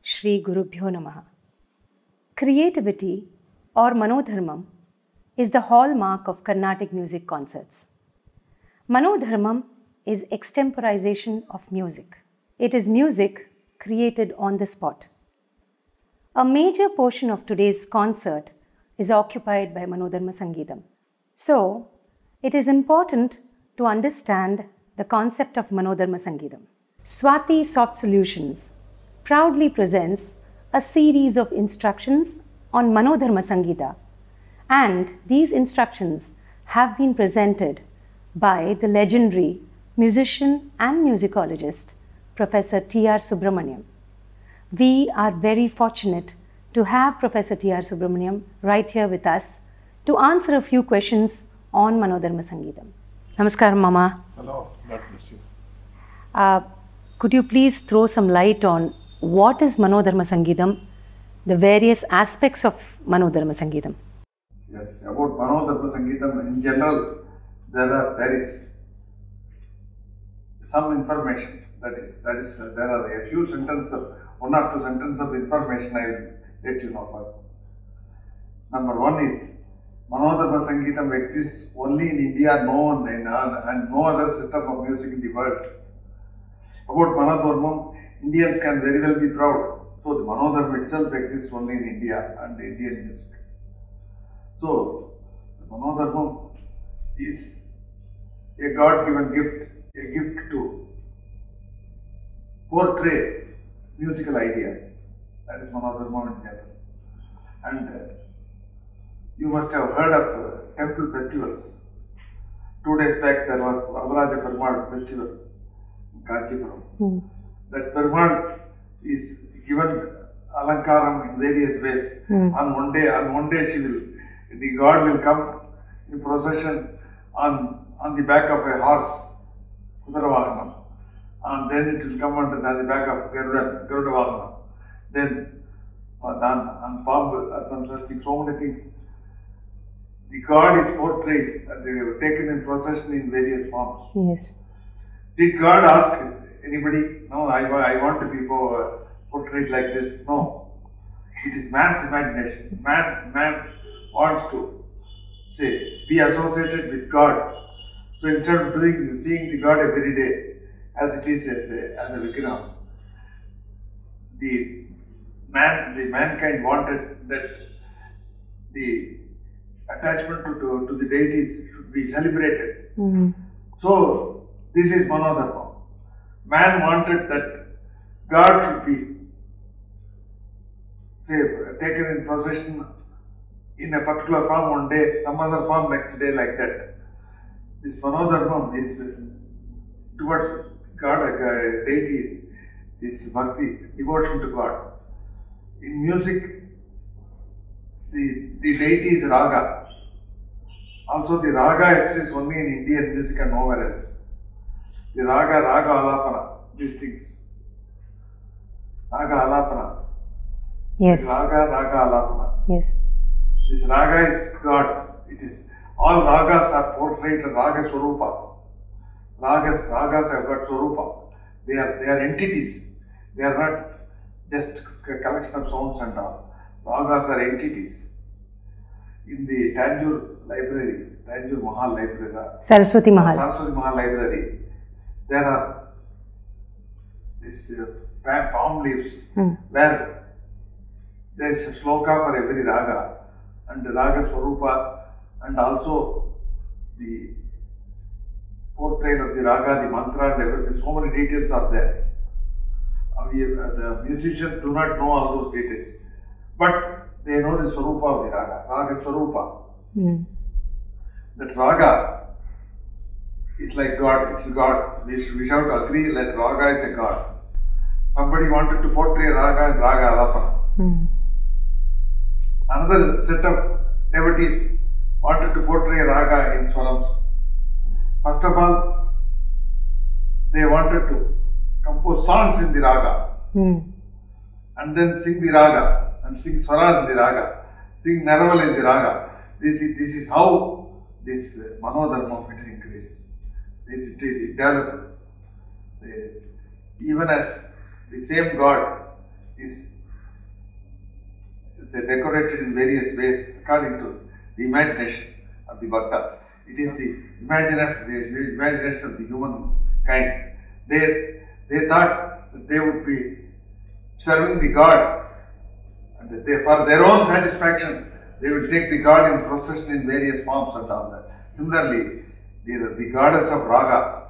Shri Gurubhyo Namaha. Creativity or Manodharmam is the hallmark of Carnatic music concerts. Manodharmam is extemporization of music. It is music created on the spot. A major portion of today's concert is occupied by Manodharma Sangeetham. So, it is important to understand the concept of Manodharma Sangeetham. Swathi Soft Solutions proudly presents a series of instructions on Manodharma Sangeetha, and these instructions have been presented by the legendary musician and musicologist Professor T.R. Subramanyam. We are very fortunate to have Professor T.R. Subramanyam right here with us to answer a few questions on Manodharma Sangeetham. Namaskaram, Mama. Hello, God bless you. Could you please throw some light on what is Manodharma Sangeetham, the various aspects of Manodharma Sangeetham? Yes, about Manodharma Sangeetham in general, there is some information. There are a few sentences, one or two sentences of information I will let you know first. Number one is Manodharma Sangeetham exists only in India, and no other system of music in the world. About Manodharmam, Indians can very well be proud. So the Manodharma itself exists only in India and Indian music. So the Manodharmam is a God-given gift, a gift to portray musical ideas. That is Manodharmam in general. And you must have heard of temple festivals. 2 days back there was Varadaraja Perumal festival in Kanchipuram. That Perumal is given alankaram in various ways. On one day the God will come in procession on the back of a horse, Kudara, and then it will come on the back of Garuda Vahanam. Then on palm, so many things. The God is portrayed and they were taken in procession in various forms. Yes. Did God ask anybody? No, I want to be portrayed like this. No. It is man's imagination. Man wants to be associated with God. So instead of seeing the God every day as it is as a Vikrama, the mankind wanted that the attachment to the deities should be celebrated. So this is Manodharma. Man wanted that God should be taken in procession in a particular form one day, some other form next day, like that. This Manodharma is towards God, a deity, is bhakti, devotion to God. In music, the deity is raga. Also the raga exists only in Indian music and nowhere else. The raga alapana, these things. Raga alapana. Yes. Raga alapana. Yes. This raga is God. It is all ragas are portrayed as raga swarupa. Ragas have got swarupa. They are entities. They are not just a collection of sounds and all. Ragas are entities. In the Tanjore Mahal Library, Saraswati Mahal Library, there are these palm leaves where there is a sloka for every raga, and the raga swarupa, and also the portrayal of the raga, the mantra, and everything. So many details are there. The musicians do not know all those details, but they know the swarupa of the raga swarupa. That raga is like God, it's God. We have to agree that raga is a God. Somebody wanted to portray raga and raga alapana. Another set of devotees wanted to portray raga in Swarams. First of all, they wanted to compose songs in the raga and then sing the raga and sing swaras in the raga, sing naraval in the raga. This is how this Manodharma is increased. It developed. Even as the same God is say, decorated in various ways according to the imagination of the Bhakta. It is the imagination of the human kind. They thought that they would be serving the God, and that for their own satisfaction, they will take the God in procession in various forms and all that. Similarly, the goddess of Raga,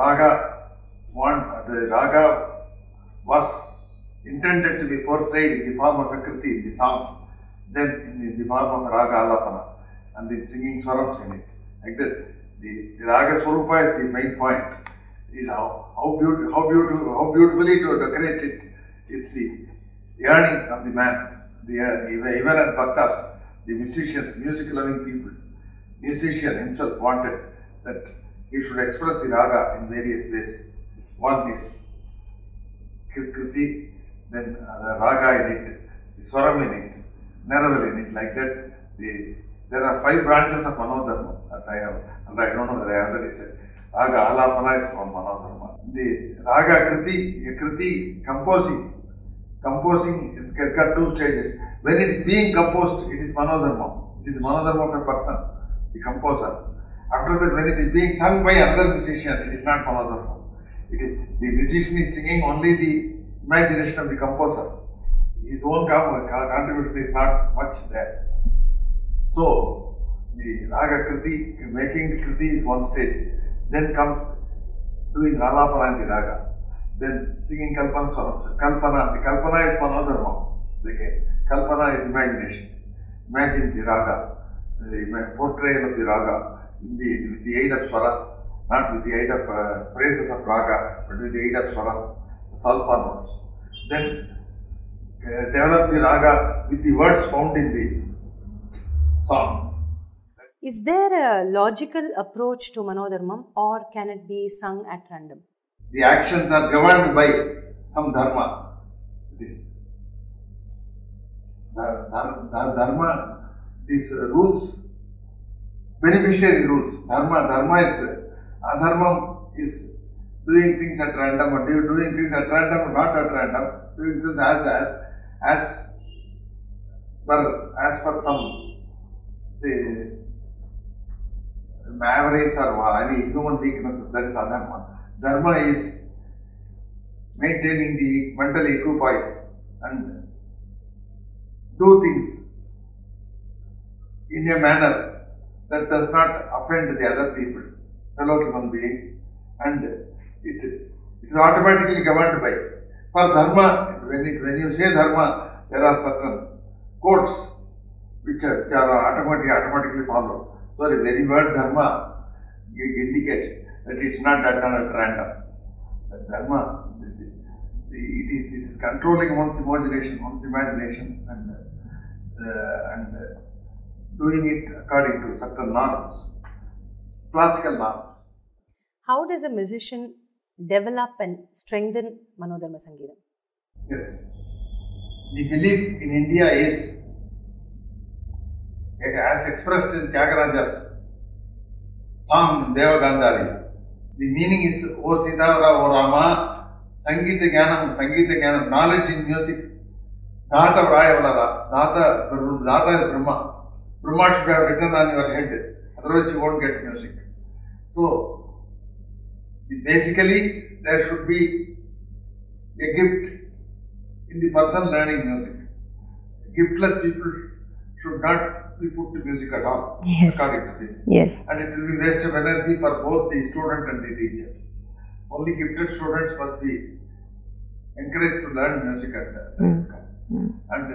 the Raga was intended to be portrayed in the form of a Kriti in the song, then in the form of a Raga Alapana, and then singing Swarams in it. Like that, the Raga Swarupa is the main point. How beautifully to decorate it is the yearning of the man. Even as Bhaktas, the musicians, music-loving people, musician himself wanted that he should express the Raga in various ways. One is Kriti, then the Raga in it, the Swaram in it, Naraval in it, like that. There are 5 branches of Manodharma, as I don't know whether I already said. Raga Alapana is from Manodharma. The Raga Kriti, composing is got 2 stages. When it is being composed, it is Manodharma. It is the Manodharma of a person, the composer. After that, when it is being sung by another musician, it is not Manodharma. The musician is singing only the imagination of the composer. His own contribution is not much there. So, the Raga Kriti, making the Kriti is one stage. Then comes doing Alapana and the Raga. Then singing Kalpana Swaram. The Kalpana is Manodharma. Kalpana is imagination. Imagine the Raga, the portrayal of the Raga with the aid of Swaras, not with the aid of phrases of Raga, but with the aid of Swaras, Salpa notes. Then develop the Raga with the words found in the song. Is there a logical approach to Manodharmam, or can it be sung at random? The actions are governed by some dharma. This dharma, these rules, beneficiary rules. Dharma is adharmam is doing things at random, or doing things at random or not at random, doing things as per some, say, avarice or any human weaknesses. That is adharma. Dharma is maintaining the mental equipoise and do things in a manner that does not offend the other people, fellow human beings, and it is automatically governed by. For dharma, when you say dharma, there are certain codes which are automatically followed. So the very word dharma indicates that it is not done at random. The dharma, it is controlling one's imagination, and doing it according to certain norms, classical norms. How does a musician develop and strengthen Manodharma Sangeetham? Yes. The belief in India is, as expressed in Tyagaraja's song Devagandhari. The meaning is, O Sitavara, O Rama, Sangeeta Jnanam, knowledge in music. Dhata Vrayavalara, Dhata is Brahma. Brahma should have written on your head, otherwise you won't get music. So, basically, there should be a gift in the person learning music. Giftless people should not be put to music at all, yes, according to this. Yes. And it will be waste of energy for both the student and the teacher. Only gifted students must be encouraged to learn music at that time. And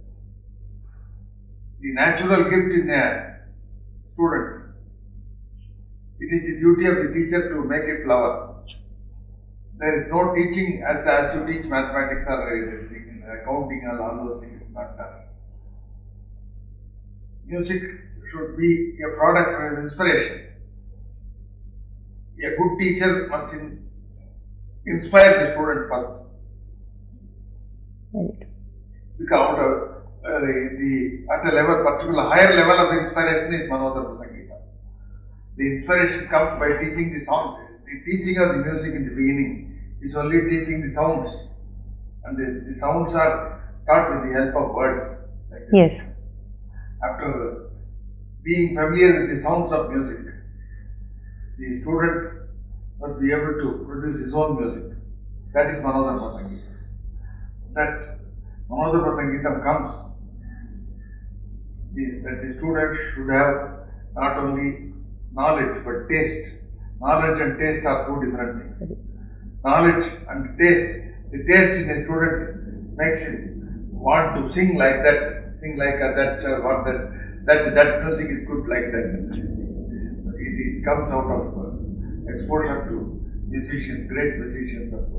the natural gift in a student, it is the duty of the teacher to make it flower. There is no teaching as you teach mathematics or accounting or all those things, not done. Music should be a product of inspiration. A good teacher must inspire the student first. Right. Because at a level, particular higher level of inspiration is Manodharma Sangeetham. The inspiration comes by teaching the songs. The teaching of the music in the beginning is only teaching the sounds, and the sounds are taught with the help of words. Like that. Yes. After being familiar with the sounds of music, the student must be able to produce his own music. That is Manodharma Sangeetham. That Manodharma Sangeetham comes that the student should have not only knowledge but taste. Knowledge and taste are two different things. Knowledge and taste. The taste in a student makes him want to sing like that, that music is good like that. It comes out of exposure to musicians, great musicians of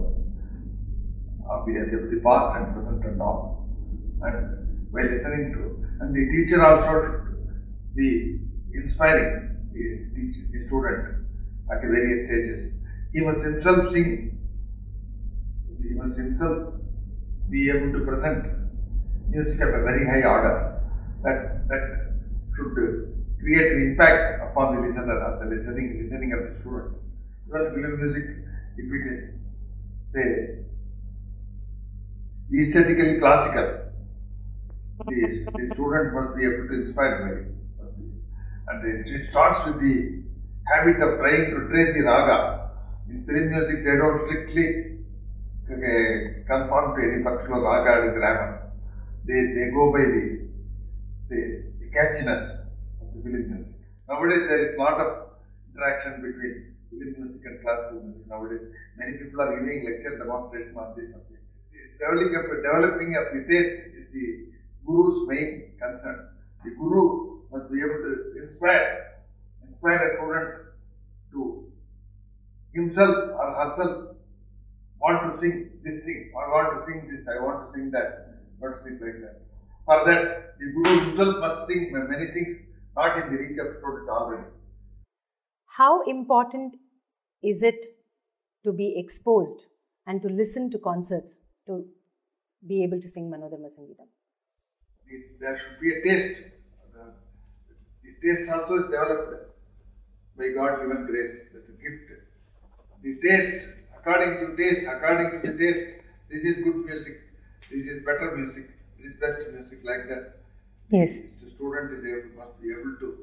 the past and present and all. And by listening to, and the teacher also should be inspiring the student at various stages. He must himself sing. He must himself be able to present music of a very high order. That should create an impact upon the listener as the listening of the student. Even film music, if it is, say, aesthetically classical, the student must be able to inspire by it. And it starts with the habit of trying to trace the raga. In film music, they don't strictly conform to any particular raga or grammar. They go by the catchiness of the film music. Nowadays, there is a lot of interaction between film music and classical music. Nowadays, many people are giving lecture demonstration on this subject. Developing of the taste is the Guru's main concern. The Guru must be able to inspire a student to himself or herself want to sing this thing, I want to sing this, I want to sing that, want to sing like that. For that, the Guru himself must sing many things not in the reach of student already. How important is it to be exposed and to listen to concerts to be able to sing Manodharma Sangeetham? There should be a taste. The taste also is developed by God given grace. That's a gift. The taste, according to the taste, this is good music, this is better music, this is best music, like that. Yes. The student must be able to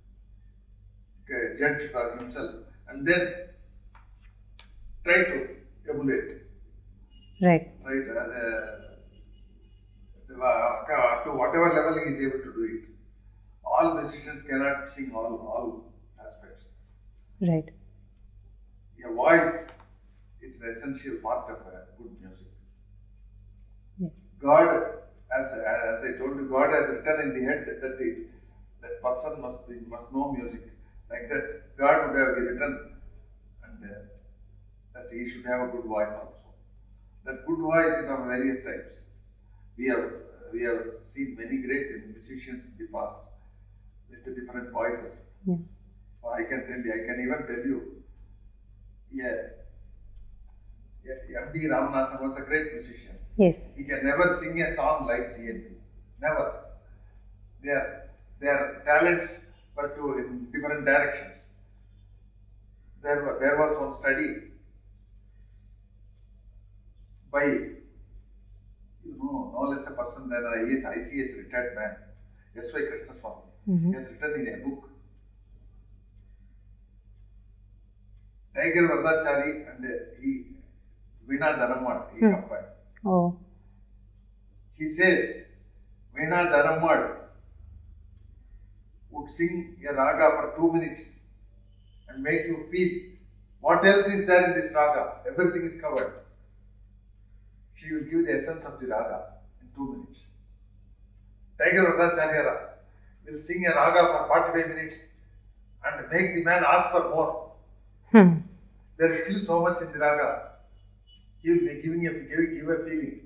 judge for himself and then try to emulate. Right. To whatever level he is able to do it. All musicians cannot sing all aspects. Right. A voice is an essential part of good music. Yes. God, as I told you, God has written in the head that person must know music. Like that, God would have written and that he should have a good voice also. That good voice is of various types. We have seen many great musicians in the past with the different voices. Yeah. I can even tell you, M.D. Ramanathan was a great musician. Yes. He can never sing a song like GNP. Never. Their talents were in different directions. There was one study by no less a person than an ICS retired man, S.Y. Krishnaswamy. Mm-hmm. He has written in a book. Tiger Vardachari and Veena Dhanammal, he combined. Oh. He says, Veena Dhanammal would sing a raga for 2 minutes and make you feel what else is there in this raga. Everything is covered. She will give the essence of the raga in 2 minutes. Tiger Vardacharya will sing a raga for 45 minutes and make the man ask for more. There is still so much in the raga. He will be give a feeling.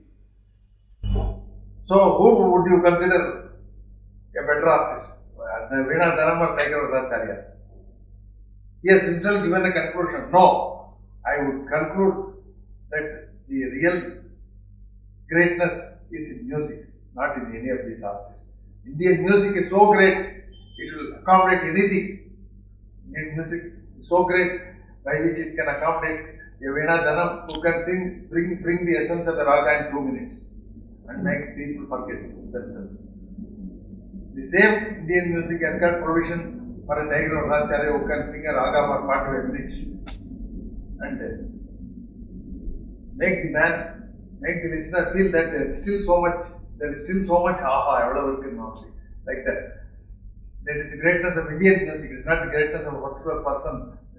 So, who would you consider a better artist? Veena Dhanammal, Tiger Vardacharya. He has himself given a conclusion. No, I would conclude that the real greatness is in music, not in any of these artists. Indian music is so great, it will accommodate anything. Indian music is so great by which it can accommodate a Veena Dhanam who can bring the essence of the raga in 2 minutes and make people forget themselves. The same Indian music has got provision for a Tiger or Racharya who can sing a raga for 45 minutes and make the listener feel that there is still so much aha, like that. That is the greatness of Indian music. It is not the greatness of a particular person